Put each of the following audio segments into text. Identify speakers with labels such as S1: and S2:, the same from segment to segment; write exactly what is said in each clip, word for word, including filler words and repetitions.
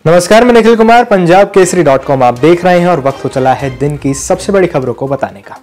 S1: नमस्कार, मैं Nikhil Kumar, Punjab Kesari dot com आप देख रहे हैं और वक्त हो चला है दिन की सबसे बड़ी खबरों को बताने का।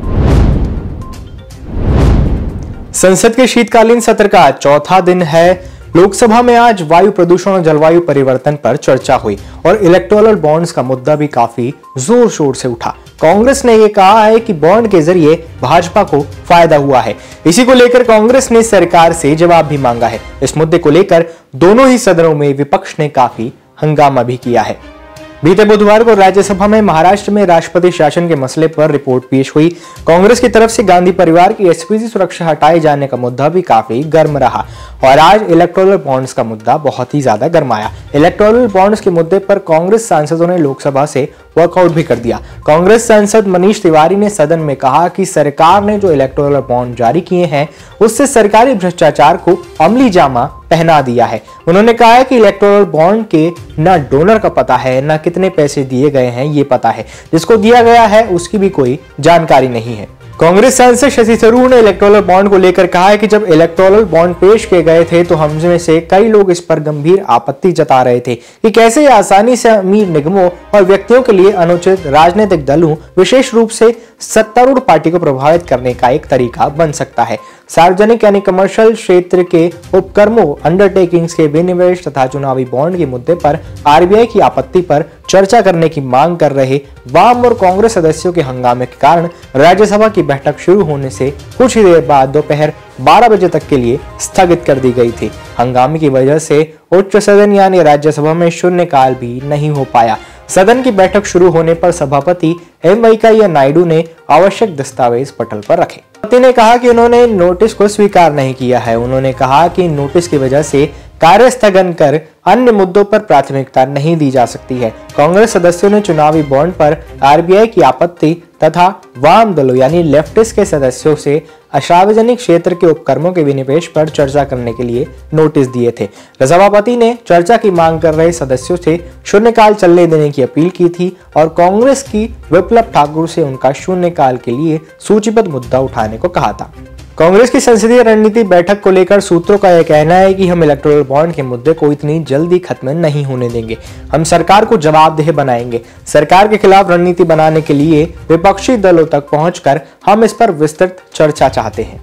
S1: संसद के शीतकालीन सत्र का चौथा दिन है। लोकसभा में आज वायु प्रदूषण और जलवायु परिवर्तन पर चर्चा हुई और इलेक्टोरल बॉन्ड्स का मुद्दा भी काफी जोर शोर से उठा। कांग्रेस ने यह कहा है कि बॉन्ड के जरिए भाजपा को फायदा हुआ है। इसी को लेकर कांग्रेस ने सरकार से जवाब भी मांगा है। इस मुद्दे को लेकर दोनों ही सदनों में विपक्ष ने काफी हंगामा भी किया है। बीते बुधवार को राज्यसभा में महाराष्ट्र में राष्ट्रपति शासन के मसले पर रिपोर्ट पेश हुई। कांग्रेस की तरफ से गांधी परिवार की एसपीजी सुरक्षा हटाए जाने का मुद्दा भी काफी गर्म रहा और आज इलेक्टोरल बॉन्ड्स का मुद्दा बहुत ही ज्यादा गर्माया। इलेक्टोरल बॉन्ड्स के मुद्दे पर कांग्रेस सांसदों ने लोकसभा से वॉकआउट भी कर दिया। कांग्रेस सांसद मनीष तिवारी ने सदन में कहा कि सरकार ने जो इलेक्टोरल बॉन्ड जारी किए हैं उससे सरकारी भ्रष्टाचार को अमली जामा पहना दिया है। उन्होंने कहा है कि इलेक्टोरल बॉन्ड के न डोनर का पता है, न कितने पैसे दिए गए हैं ये पता है, जिसको दिया गया है उसकी भी कोई जानकारी नहीं है। कांग्रेस सांसद शशि थरूर ने इलेक्टोरल बॉन्ड को लेकर कहा है कि जब इलेक्टोरल बॉन्ड पेश किए गए थे तो हम में से कई लोग इस पर गंभीर आपत्ति जता रहे थे कि कैसे ये आसानी से अमीर निगमों और व्यक्तियों के लिए अनुचित राजनीतिक दलों, विशेष रूप से सत्तारूढ़ पार्टी को प्रभावित करने का एक तरीका बन सकता है। सार्वजनिक यानी कमर्शियल क्षेत्र के उपक्रमों, अंडरटेकिंग्स के विनिवेश तथा चुनावी बॉन्ड के मुद्दे पर आरबीआई की आपत्ति पर चर्चा करने की मांग कर रहे वाम और कांग्रेस सदस्यों के हंगामे के कारण राज्यसभा की बैठक शुरू होने से कुछ ही देर बाद दोपहर बारह बजे तक के लिए स्थगित कर दी गई थी। हंगामे की वजह से उच्च सदन यानी राज्यसभा में शून्यकाल भी नहीं हो पाया। सदन की बैठक शुरू होने पर सभापति एम वेंकैया नायडू ने आवश्यक दस्तावेज पटल पर रखे। सभापति ने कहा कि उन्होंने नोटिस को स्वीकार नहीं किया है। उन्होंने कहा कि नोटिस की वजह से कार्य स्थगन कर अन्य मुद्दों पर प्राथमिकता नहीं दी जा सकती है। कांग्रेस सदस्यों ने चुनावी बॉन्ड पर आरबीआई की आपत्ति तथा वाम दलों यानी लेफ्टिस्ट के सदस्यों से असार्वजनिक क्षेत्र के उपक्रमों के विनिवेश पर चर्चा करने के लिए नोटिस दिए थे। सभापति ने चर्चा की मांग कर रहे सदस्यों से शून्यकाल चलने देने की अपील की थी और कांग्रेस की विप्लव ठाकुर से उनका शून्यकाल के लिए सूचीबद्ध मुद्दा उठाने को कहा था। कांग्रेस की संसदीय रणनीति बैठक को लेकर सूत्रों का यह कहना है कि हम इलेक्टोरल बॉन्ड के मुद्दे को इतनी जल्दी खत्म नहीं होने देंगे। हम सरकार को जवाबदेह बनाएंगे। सरकार के खिलाफ रणनीति बनाने के लिए विपक्षी दलों तक पहुंचकर हम इस पर विस्तृत चर्चा चाहते हैं।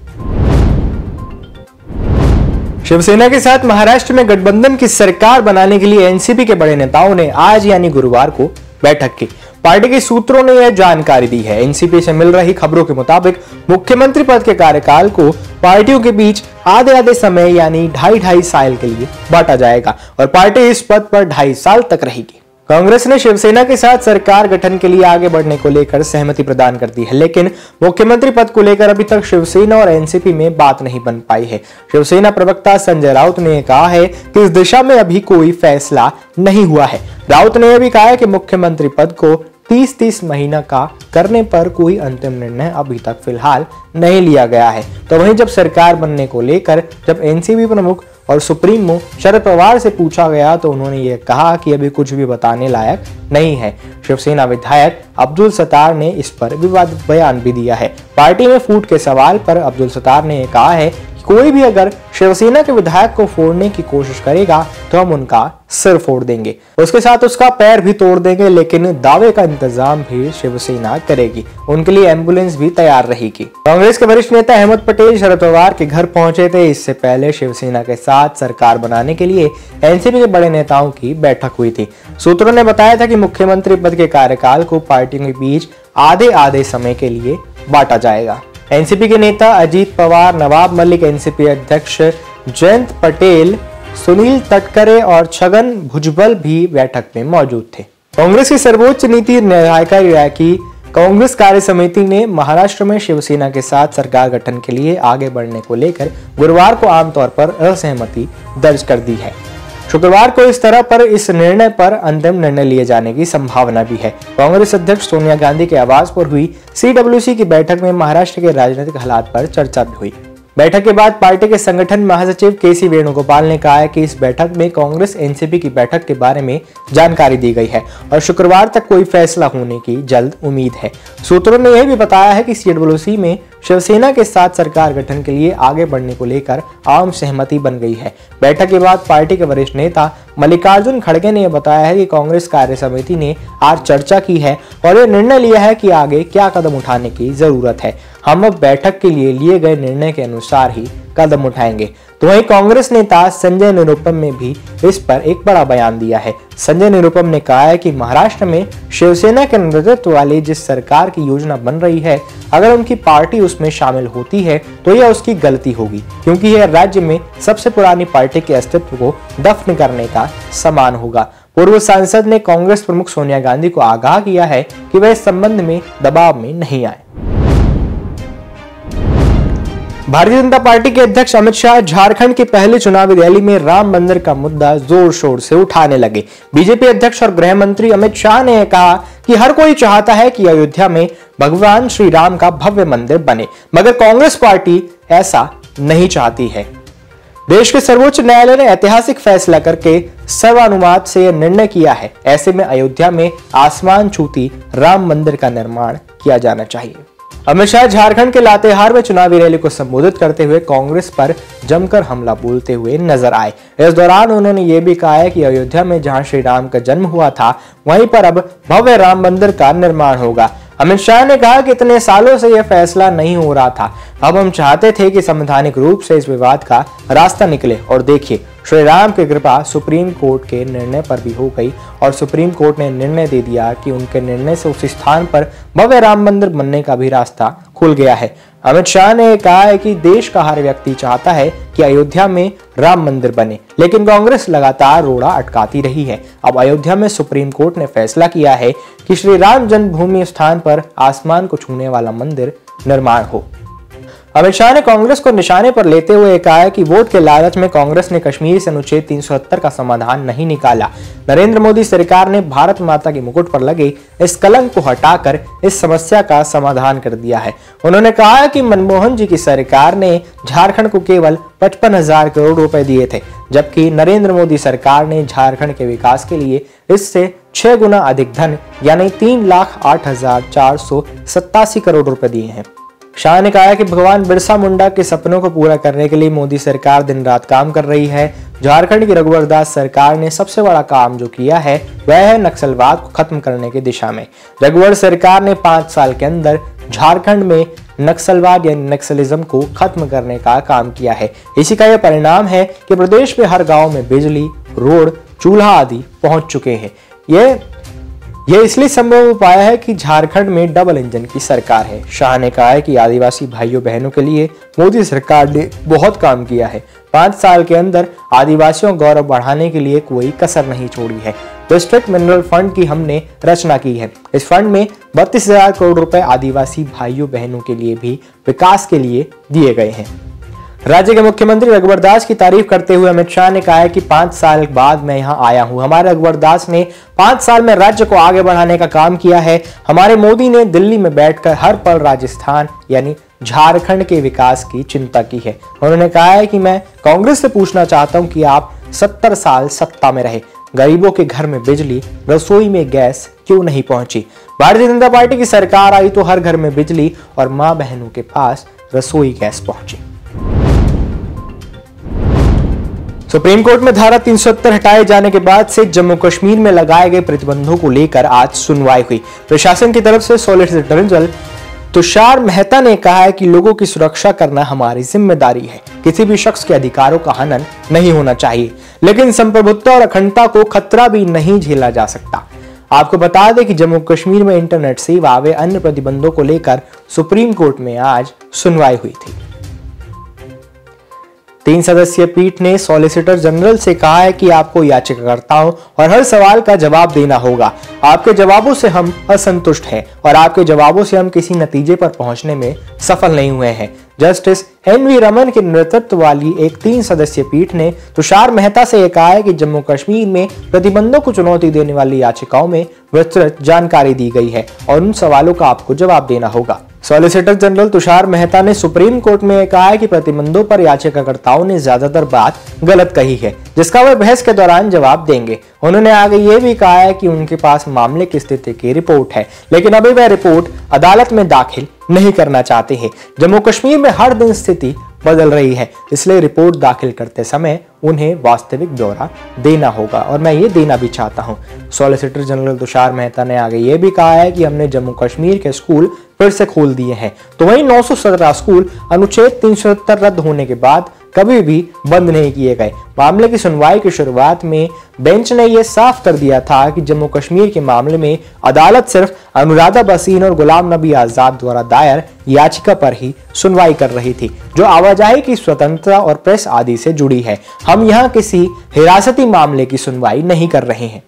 S1: शिवसेना के साथ महाराष्ट्र में गठबंधन की सरकार बनाने के लिए एनसीपी के बड़े नेताओं ने आज यानी गुरुवार को बैठक की। पार्टी के सूत्रों ने यह जानकारी दी है। एनसीपी से मिल रही खबरों के मुताबिक मुख्यमंत्री पद के कार्यकाल को पार्टियों के बीच आधे आधे समय यानी ढाई ढाई साल के लिए बांटा जाएगा और पार्टी इस पद पर ढाई साल तक रहेगी। कांग्रेस ने शिवसेना के साथ सरकार गठन के लिए आगे बढ़ने को लेकर सहमति प्रदान कर दी है, लेकिन मुख्यमंत्री पद को लेकर अभी तक शिवसेना और एनसीपी में बात नहीं बन पाई है। शिवसेना प्रवक्ता संजय राउत ने कहा है कि इस दिशा में अभी कोई फैसला नहीं हुआ है। राउत ने यह भी कहा है कि मुख्यमंत्री पद को तीस तीस महीना का करने पर कोई अंतिम निर्णय अभी तक फिलहाल नहीं लिया गया है। तो वहीं जब सरकार बनने को लेकर जब एनसीपी प्रमुख और सुप्रीमो शरद पवार से पूछा गया तो उन्होंने ये कहा कि अभी कुछ भी बताने लायक नहीं है। शिवसेना विधायक अब्दुल सत्तार ने इस पर विवादित बयान भी दिया है। पार्टी में फूट के सवाल पर अब्दुल सत्तार ने कहा है कि कोई भी अगर शिवसेना के विधायक को फोड़ने की कोशिश करेगा तो हम उनका सिर फोड़ देंगे, उसके साथ उसका पैर भी तोड़ देंगे, लेकिन दावे का इंतजाम भी शिवसेना करेगी। उनके लिए एम्बुलेंस भी तैयार रहेगी। कांग्रेस के वरिष्ठ नेता अहमद पटेल शरद पवार के घर पहुंचे थे। इससे पहले शिवसेना के साथ सरकार बनाने के लिए एनसीपी के बड़े नेताओं की बैठक हुई थी। सूत्रों ने बताया था कि मुख्यमंत्री पद के कार्यकाल को पार्टियों के बीच आधे आधे समय के लिए बांटा जाएगा। एनसीपी के नेता अजीत पवार, नवाब मलिक, एनसीपी अध्यक्ष जयंत पटेल, सुनील तटकरे और छगन भुजबल भी बैठक में मौजूद थे। कांग्रेस की सर्वोच्च नीति निर्णायिका की कांग्रेस कार्य समिति ने महाराष्ट्र में शिवसेना के साथ सरकार गठन के लिए आगे बढ़ने को लेकर गुरुवार को आमतौर पर असहमति दर्ज कर दी है। शुक्रवार को इस तरह पर इस निर्णय पर अंतिम निर्णय लिए जाने की संभावना भी है। कांग्रेस अध्यक्ष सोनिया गांधी के आवास पर हुई सीडब्ल्यूसी की बैठक में महाराष्ट्र के राजनीतिक हालात पर चर्चा भी हुई। बैठक के बाद पार्टी के संगठन महासचिव के सी वेणुगोपाल ने कहा है कि इस बैठक में कांग्रेस एनसीपी की बैठक के बारे में जानकारी दी गई है और शुक्रवार तक कोई फैसला होने की जल्द उम्मीद है। सूत्रों ने यह भी बताया है कि सीडब्ल्यूसी में शिवसेना के साथ सरकार गठन के लिए आगे बढ़ने को लेकर आम सहमति बन गई है। बैठक के बाद पार्टी के वरिष्ठ नेता मल्लिकार्जुन खड़गे ने बताया है कि कांग्रेस कार्य समिति ने आज चर्चा की है और यह निर्णय लिया है कि आगे क्या कदम उठाने की जरूरत है। हम अब बैठक के लिए लिए गए निर्णय के अनुसार ही कदम उठाएंगे। तो वहीं कांग्रेस नेता संजय निरुपम ने भी इस पर एक बड़ा बयान दिया है। संजय निरुपम ने कहा है कि महाराष्ट्र में शिवसेना के नेतृत्व वाली जिस सरकार की योजना बन रही है, अगर उनकी पार्टी उसमें शामिल होती है तो यह उसकी गलती होगी, क्योंकि यह राज्य में सबसे पुरानी पार्टी के अस्तित्व को दफन करने का समान होगा। पूर्व सांसद ने कांग्रेस प्रमुख सोनिया गांधी को आगाह किया है कि वह इस संबंध में दबाव में नहीं आए। भारतीय जनता पार्टी के अध्यक्ष अमित शाह झारखंड की पहली चुनावी रैली में राम मंदिर का मुद्दा जोर शोर से उठाने लगे। बीजेपी अध्यक्ष और गृह मंत्री अमित शाह ने कहा कि हर कोई चाहता है कि अयोध्या में भगवान श्री राम का भव्य मंदिर बने, मगर कांग्रेस पार्टी ऐसा नहीं चाहती है। देश के सर्वोच्च न्यायालय ने ऐतिहासिक फैसला करके सर्वानुमत से यह निर्णय किया है। ऐसे में अयोध्या में आसमान छूती राम मंदिर का निर्माण किया जाना चाहिए। अमित शाह झारखंड के लातेहार में चुनावी रैली को संबोधित करते हुए कांग्रेस पर जमकर हमला बोलते हुए नजर आए। इस दौरान उन्होंने ये भी कहा है कि अयोध्या में जहां श्री राम का जन्म हुआ था, वहीं पर अब भव्य राम मंदिर का निर्माण होगा। अमित शाह ने कहा कि इतने सालों से यह फैसला नहीं हो रहा था, अब हम चाहते थे कि संवैधानिक रूप से इस विवाद का रास्ता निकले, और देखिए श्री राम की कृपा सुप्रीम कोर्ट के निर्णय पर भी हो गई और सुप्रीम कोर्ट ने निर्णय दे दिया कि उनके निर्णय से उस स्थान पर भव्य राम मंदिर बनने का भी रास्ता खुल गया है। अमित शाह ने कहा है कि देश का हर व्यक्ति चाहता है कि अयोध्या में राम मंदिर बने, लेकिन कांग्रेस लगातार रोड़ा अटकाती रही है। अब अयोध्या में सुप्रीम कोर्ट ने फैसला किया है कि श्री राम जन्मभूमि स्थान पर आसमान को छूने वाला मंदिर निर्माण हो। अमित शाह ने कांग्रेस को निशाने पर लेते हुए कहा है कि वोट के लालच में कांग्रेस ने कश्मीर से अनुच्छेद तीन सौ सत्तर का समाधान नहीं निकाला। नरेंद्र मोदी सरकार ने भारत माता के मुकुट पर लगे इस कलंक को हटाकर इस समस्या का समाधान कर दिया है। उन्होंने कहा है कि मनमोहन जी की सरकार ने झारखंड को केवल पचपन हजार करोड़ रुपए दिए थे, जबकि नरेंद्र मोदी सरकार ने झारखंड के विकास के लिए इससे छह गुना अधिक धन यानी तीन लाख आठ हजार चार सौ सत्तासी करोड़ रुपए दिए हैं। शाह ने कहा कि भगवान बिरसा मुंडा के सपनों को पूरा करने के लिए मोदी सरकार दिन रात काम कर रही है। झारखंड की रघुवर दास सरकार ने सबसे बड़ा काम जो किया है वह है नक्सलवाद को खत्म करने की दिशा में। रघुवर सरकार ने पांच साल के अंदर झारखंड में नक्सलवाद या नक्सलिज्म को खत्म करने का काम किया है। इसी का यह परिणाम है कि प्रदेश में हर गाँव में बिजली, रोड, चूल्हा आदि पहुंच चुके हैं। यह यह इसलिए संभव हो पाया है कि झारखंड में डबल इंजन की सरकार है। शाह ने कहा है कि आदिवासी भाइयों बहनों के लिए मोदी सरकार ने बहुत काम किया है। पांच साल के अंदर आदिवासियों गौरव बढ़ाने के लिए कोई कसर नहीं छोड़ी है। डिस्ट्रिक्ट मिनरल फंड की हमने रचना की है। इस फंड में बत्तीस हजार करोड़ रुपए आदिवासी भाइयों बहनों के लिए भी विकास के लिए दिए गए हैं। राज्य के मुख्यमंत्री रघुवर दास की तारीफ करते हुए अमित शाह ने कहा है कि पांच साल बाद मैं यहां आया हूं। हमारे रघुवर दास ने पांच साल में राज्य को आगे बढ़ाने का काम किया है। हमारे मोदी ने दिल्ली में बैठकर हर पल राजस्थान यानी झारखंड के विकास की चिंता की है। उन्होंने कहा है कि मैं कांग्रेस से पूछना चाहता हूं कि आप सत्तर साल सत्ता में रहे, गरीबों के घर में बिजली, रसोई में गैस क्यों नहीं पहुंची? भारतीय जनता पार्टी की सरकार आई तो हर घर में बिजली और मां बहनों के पास रसोई गैस पहुंची। सुप्रीम कोर्ट में धारा तीन सौ सत्तर हटाए जाने के बाद से जम्मू कश्मीर में लगाए गए प्रतिबंधों को लेकर आज सुनवाई हुई। प्रशासन की तरफ से सॉलिसिटर जनरल तुषार मेहता ने कहा है कि लोगों की सुरक्षा करना हमारी जिम्मेदारी है। किसी भी शख्स के अधिकारों का हनन नहीं होना चाहिए, लेकिन संप्रभुत्ता और अखंडता को खतरा भी नहीं झेला जा सकता। आपको बता दें कि जम्मू कश्मीर में इंटरनेट सेवा व अन्य प्रतिबंधों को लेकर सुप्रीम कोर्ट में आज सुनवाई हुई थी। तीन सदस्यीय पीठ ने सॉलिसिटर जनरल से कहा है कि आपको याचिकाकर्ताओं और हर सवाल का जवाब देना होगा। आपके जवाबों से हम असंतुष्ट हैं और आपके जवाबों से हम किसी नतीजे पर पहुंचने में सफल नहीं हुए हैं। जस्टिस एन वी रमन के नेतृत्व वाली एक तीन सदस्यीय पीठ ने तुषार मेहता से यह कहा है कि जम्मू कश्मीर में प्रतिबंधों को चुनौती देने वाली याचिकाओं में विस्तृत जानकारी दी गई है और उन सवालों का आपको जवाब देना होगा। सॉलिसिटर जनरल तुषार मेहता ने सुप्रीम कोर्ट में कहा है कि प्रतिबंधों पर याचिकाकर्ताओं ने ज्यादातर बात गलत कही है, जिसका वे बहस के दौरान जवाब देंगे। उन्होंने आगे ये भी कहा है कि उनके पास मामले की स्थिति की रिपोर्ट है, लेकिन अभी वह रिपोर्ट अदालत में दाखिल नहीं करना चाहते हैं। जम्मू कश्मीर में हर दिन स्थिति बदल रही है, इसलिए रिपोर्ट दाखिल करते समय उन्हें वास्तविक ब्यौरा देना होगा और मैं ये देना भी चाहता हूं। सॉलिसिटर जनरल तुषार मेहता ने आगे ये भी कहा है कि हमने जम्मू कश्मीर के स्कूल फिर से खोल दिए हैं, तो वहीं नौ सौ सत्रह स्कूल अनुच्छेद तीन सौ सत्तर रद्द होने के बाद कभी भी बंद नहीं किए गए। मामले की सुनवाई की शुरुआत में बेंच ने यह साफ कर दिया था कि जम्मू कश्मीर के मामले में अदालत सिर्फ अनुराधा भसीन और गुलाम नबी आजाद द्वारा दायर याचिका पर ही सुनवाई कर रही थी, जो आवाजाही की स्वतंत्रता और प्रेस आदि से जुड़ी है। हम यहाँ किसी हिरासती मामले की सुनवाई नहीं कर रहे हैं।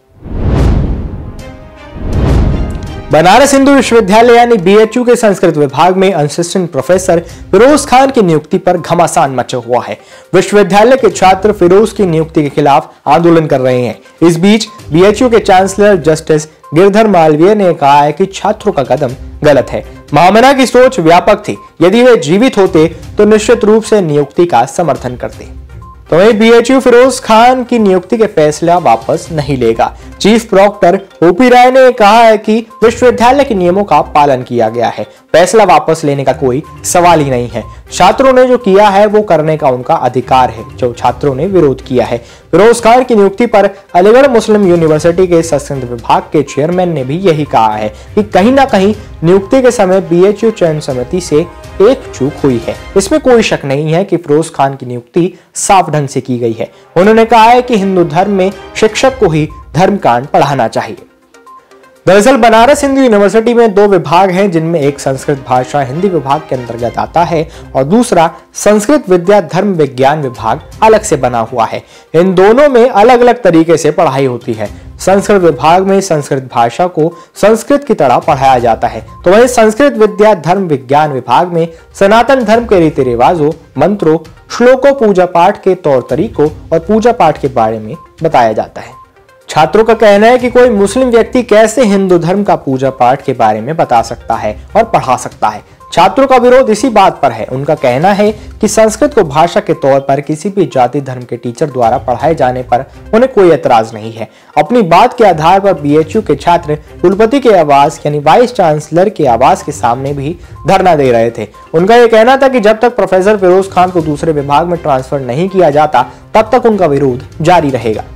S1: बनारस हिंदू विश्वविद्यालय यानी बीएचयू के संस्कृत विभाग में असिस्टेंट प्रोफेसर फिरोज खान की नियुक्ति पर घमासान मचा हुआ है। विश्वविद्यालय के छात्र फिरोज की नियुक्ति के खिलाफ आंदोलन कर रहे हैं। इस बीच बीएचयू के चांसलर जस्टिस गिरधर मालवीय ने कहा है कि छात्रों का कदम गलत है। महामना की सोच व्यापक थी, यदि वे जीवित होते तो निश्चित रूप से नियुक्ति का समर्थन करते। तो वहीं बीएचयू फिरोज खान की नियुक्ति के फैसला वापस नहीं लेगा। चीफ प्रॉक्टर ओपी राय ने कहा है कि विश्वविद्यालय के नियमों का पालन किया गया है, फैसला वापस लेने का कोई सवाल ही नहीं है। छात्रों ने जो किया है वो करने का उनका अधिकार है, जो छात्रों ने विरोध किया है। फिरोज खान की नियुक्ति पर अलीगढ़ मुस्लिम यूनिवर्सिटी के संस्कृत विभाग के चेयरमैन ने भी यही कहा है कि कहीं ना कहीं नियुक्ति के समय बीएचयू चयन समिति से एक चूक हुई है। इसमें कोई शक नहीं है कि फिरोज खान की नियुक्ति साफ ढंग से की गई है। उन्होंने कहा है कि हिंदू धर्म में शिक्षक को ही धर्मकांड पढ़ाना चाहिए। दरअसल बनारस हिंदू यूनिवर्सिटी में दो विभाग हैं, जिनमें एक संस्कृत भाषा हिंदी विभाग के अंतर्गत आता है और दूसरा संस्कृत विद्या धर्म विज्ञान विभाग अलग से बना हुआ है। इन दोनों में अलग अलग तरीके से पढ़ाई होती है। संस्कृत विभाग में संस्कृत भाषा को संस्कृत की तरह पढ़ाया जाता है, तो वहीं संस्कृत विद्या धर्म विज्ञान विभाग में सनातन धर्म के रीति रिवाजों, मंत्रों, श्लोकों, पूजा पाठ के तौर तरीकों और पूजा पाठ के बारे में बताया जाता है। छात्रों का कहना है कि कोई मुस्लिम व्यक्ति कैसे हिंदू धर्म का पूजा पाठ के बारे में बता सकता है और पढ़ा सकता है। छात्रों का विरोध इसी बात पर है। उनका कहना है कि संस्कृत को भाषा के तौर पर किसी भी जाति धर्म के टीचर द्वारा पढ़ाए जाने पर उन्हें कोई एतराज नहीं है। अपनी बात के आधार पर बीएचयू के छात्र कुलपति के आवास यानी वाइस चांसलर के आवास के सामने भी धरना दे रहे थे। उनका यह कहना था कि जब तक प्रोफेसर फिरोज खान को दूसरे विभाग में ट्रांसफर नहीं किया जाता तब तक उनका विरोध जारी रहेगा।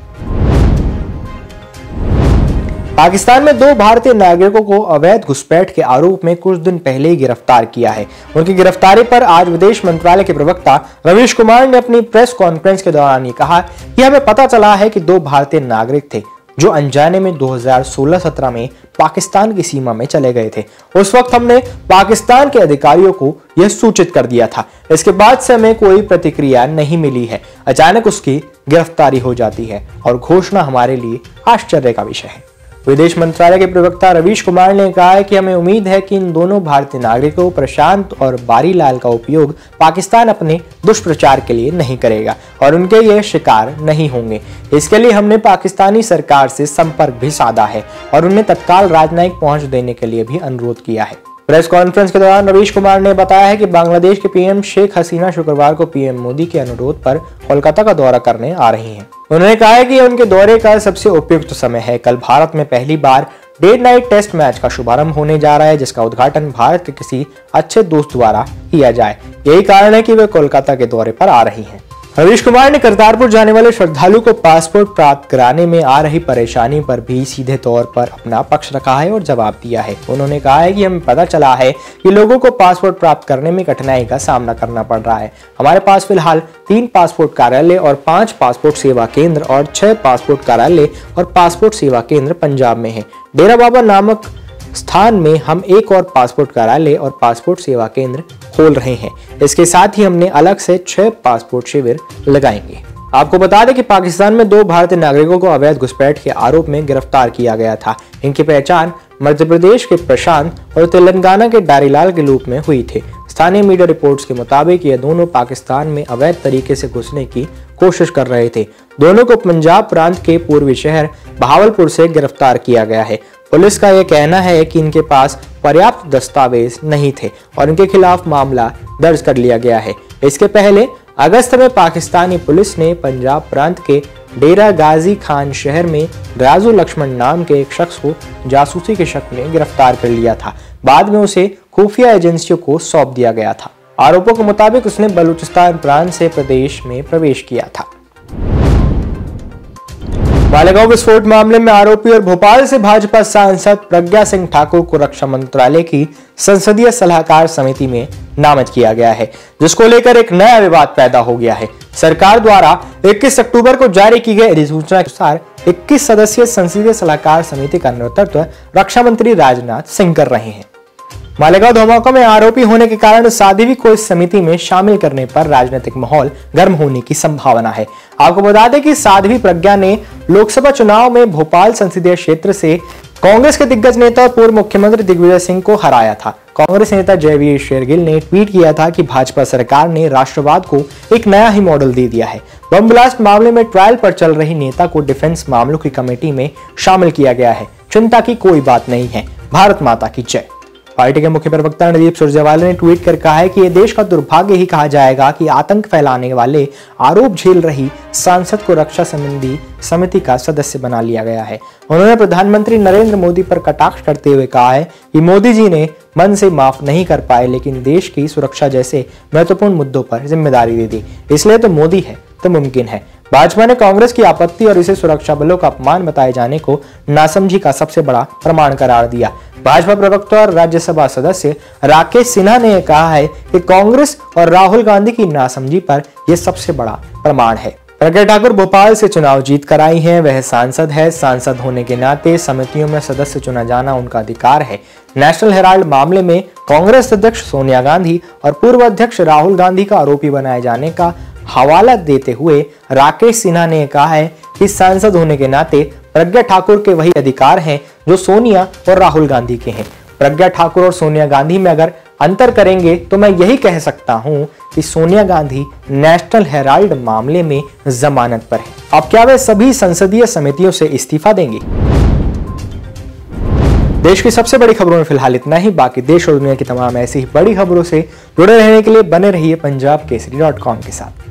S1: पाकिस्तान में दो भारतीय नागरिकों को अवैध घुसपैठ के आरोप में कुछ दिन पहले ही गिरफ्तार किया है। उनकी गिरफ्तारी पर आज विदेश मंत्रालय के प्रवक्ता रवीश कुमार ने अपनी प्रेस कॉन्फ्रेंस के दौरान ये कहा कि हमें पता चला है कि दो भारतीय नागरिक थे जो अनजाने में दो हज़ार सोलह सत्रह में पाकिस्तान की सीमा में चले गए थे। उस वक्त हमने पाकिस्तान के अधिकारियों को यह सूचित कर दिया था। इसके बाद से हमें कोई प्रतिक्रिया नहीं मिली है। अचानक उसकी गिरफ्तारी हो जाती है और घोषणा हमारे लिए आश्चर्य का विषय है। विदेश मंत्रालय के प्रवक्ता रवीश कुमार ने कहा है कि हमें उम्मीद है कि इन दोनों भारतीय नागरिकों प्रशांत और बारीलाल का उपयोग पाकिस्तान अपने दुष्प्रचार के लिए नहीं करेगा और उनके ये शिकार नहीं होंगे। इसके लिए हमने पाकिस्तानी सरकार से संपर्क भी साधा है और उन्हें तत्काल राजनयिक पहुंच देने के लिए भी अनुरोध किया है। प्रेस कॉन्फ्रेंस के दौरान रवीश कुमार ने बताया है कि बांग्लादेश के पीएम शेख हसीना शुक्रवार को पीएम मोदी के अनुरोध पर कोलकाता का दौरा करने आ रही हैं। उन्होंने कहा है कि यह उनके दौरे का सबसे उपयुक्त समय है। कल भारत में पहली बार डे नाइट टेस्ट मैच का शुभारंभ होने जा रहा है, जिसका उद्घाटन भारत के किसी अच्छे दोस्त द्वारा किया जाए। यही कारण है कि वे कोलकाता के दौरे पर आ रही हैं। रवीश कुमार ने करतारपुर जाने वाले श्रद्धालु को पासपोर्ट प्राप्त कराने में आ रही परेशानी पर भी सीधे तौर पर अपना पक्ष रखा है और जवाब दिया है। उन्होंने कहा है कि हमें पता चला है कि लोगों को पासपोर्ट प्राप्त करने में कठिनाई का सामना करना पड़ रहा है। हमारे पास फिलहाल तीन पासपोर्ट कार्यालय और पांच पासपोर्ट सेवा केंद्र और छह पासपोर्ट कार्यालय और पासपोर्ट सेवा केंद्र पंजाब में है। डेरा बाबा नामक स्थान में हम एक और पासपोर्ट कार्यालय और पासपोर्ट सेवा केंद्र खोल रहे हैं। इसके साथ ही हमने अलग से छह पासपोर्ट शिविर लगाएंगे। आपको बता दें कि पाकिस्तान में दो भारतीय नागरिकों को अवैध घुसपैठ के आरोप में गिरफ्तार किया गया था। इनकी पहचान मध्य प्रदेश के प्रशांत और तेलंगाना के डारीलाल के रूप में हुई थी। स्थानीय मीडिया रिपोर्ट्स के मुताबिक ये दोनों पाकिस्तान में अवैध तरीके से घुसने की कोशिश कर रहे थे। दोनों को पंजाब प्रांत के पूर्वी शहर बहावलपुर से गिरफ्तार किया गया है। पुलिस का यह कहना है कि इनके पास पर्याप्त दस्तावेज नहीं थे और इनके खिलाफ मामला दर्ज कर लिया गया है। इसके पहले अगस्त में पाकिस्तानी पुलिस ने पंजाब प्रांत के डेरा गाजी खान शहर में राजू लक्ष्मण नाम के एक शख्स को जासूसी के शक में गिरफ्तार कर लिया था। बाद में उसे खुफिया एजेंसियों को सौंप दिया गया था। आरोपों के मुताबिक उसने बलूचिस्तान प्रांत से प्रदेश में प्रवेश किया था। मालेगांव विस्फोट मामले में आरोपी और भोपाल से भाजपा सांसद प्रज्ञा सिंह ठाकुर को रक्षा मंत्रालय की संसदीय सलाहकार समिति में नामित किया गया है, जिसको लेकर एक नया विवाद पैदा हो गया है। सरकार द्वारा इक्कीस अक्टूबर को जारी की गई अधिसूचना के अनुसार इक्कीस सदस्यीय संसदीय सलाहकार समिति का नेतृत्व रक्षा मंत्री राजनाथ सिंह कर रहे हैं। मालेगांव धमाकों में आरोपी होने के कारण साध्वी को इस समिति में शामिल करने पर राजनीतिक माहौल गर्म होने की संभावना है। आपको बता दें कि साध्वी प्रज्ञा ने लोकसभा चुनाव में भोपाल संसदीय क्षेत्र से कांग्रेस के दिग्गज नेता और पूर्व मुख्यमंत्री दिग्विजय सिंह को हराया था। कांग्रेस नेता जयवीर शेरगिल ने ट्वीट किया था कि भाजपा सरकार ने राष्ट्रवाद को एक नया ही मॉडल दे दिया है। बम ब्लास्ट मामले में ट्रायल पर चल रही नेता को डिफेंस मामलों की कमेटी में शामिल किया गया है। चिंता की कोई बात नहीं है। भारत माता की जय। पार्टी के मुख्य प्रवक्ता रणदीप सुरजेवाला ने ट्वीट कर कहा है कि यह देश का दुर्भाग्य ही कहा जाएगा कि आतंक फैलाने वाले आरोप झेल रही सांसद को रक्षा संबंधी समिति का सदस्य बना लिया गया है। उन्होंने प्रधानमंत्री नरेंद्र मोदी पर कटाक्ष करते हुए कहा है कि मोदी जी ने मन से माफ नहीं कर पाए, लेकिन देश की सुरक्षा जैसे महत्वपूर्ण मुद्दों पर जिम्मेदारी दे दी, इसलिए तो मोदी है तो मुमकिन है। भाजपा ने कांग्रेस की आपत्ति और इसे सुरक्षा बलों का अपमान बताए जाने को नासमझी का सबसे बड़ा प्रमाण करार दिया। भाजपा प्रवक्ता और राज्यसभा सदस्य राकेश सिन्हा ने कहा है कि कांग्रेस और राहुल गांधी की नासमझी पर यह सबसे बड़ा प्रमाण है। प्रज्ञा ठाकुर भोपाल से चुनाव जीत कर आई हैं। वह सांसद है। सांसद होने के नाते समितियों में सदस्य चुना जाना उनका अधिकार है। नेशनल हेराल्ड मामले में कांग्रेस अध्यक्ष सोनिया गांधी और पूर्व अध्यक्ष राहुल गांधी का आरोपी बनाए जाने का हवाला देते हुए राकेश सिन्हा ने कहा है कि सांसद होने के नाते प्रज्ञा ठाकुर के वही अधिकार हैं जो सोनिया और राहुल गांधी के हैं। प्रज्ञा ठाकुर और सोनिया गांधी में अगर अंतर करेंगे तो मैं यही कह सकता हूं कि सोनिया गांधी नेशनल हेराल्ड मामले में जमानत पर है। अब क्या वे सभी संसदीय समितियों से इस्तीफा देंगे? देश की सबसे बड़ी खबरों में फिलहाल इतना ही। बाकी देश और दुनिया की तमाम ऐसी ही बड़ी खबरों से जुड़े रहने के लिए बने रहिए पंजाब केसरी डॉट कॉम के साथ।